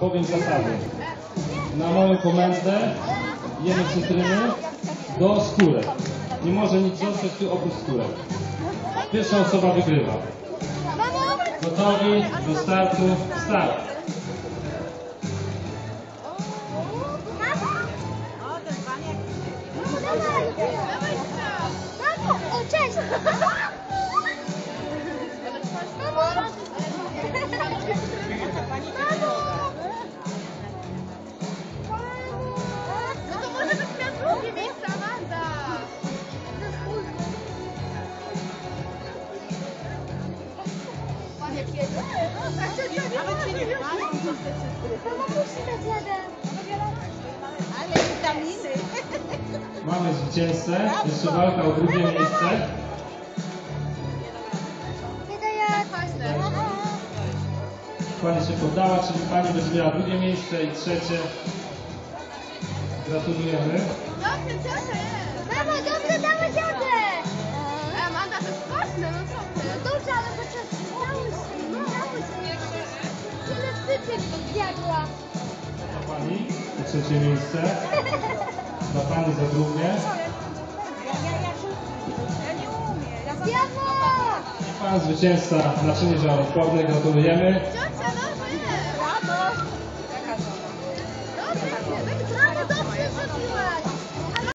Powiem zasady. Na moją komendę jemy cytryny do skórek. Nie może nic zostać tu oprócz skórek. Pierwsza osoba wygrywa. Gotowi do startu? Start! Mamo, o cześć! Mamo! No to może byś miał drugie miejsce, Amanda! Panie kiedy? Nawet się nie mają, co te cytryny. Mama musi dać jadę. Ale witaminy. Mamy zwycięzcę. Jeszcze walka o drugie miejsce. Pani się poddała, czyli pani będzie miała drugie miejsce i trzecie. Gratulujemy. Dobrze, co to jest? Mamo, dobrze, damy dziadę! Amanda, to jest ważne, no co ty? No dobrze, ale chociaż udało się. Tyle cytryn zjadła. Dla pani to trzecie miejsce. Dla pani za drugie. Ja nie umiem. Zjadła! Pan zwycięzca naczynie żaroodporne. Gratulujemy. Ciocia, dobrze.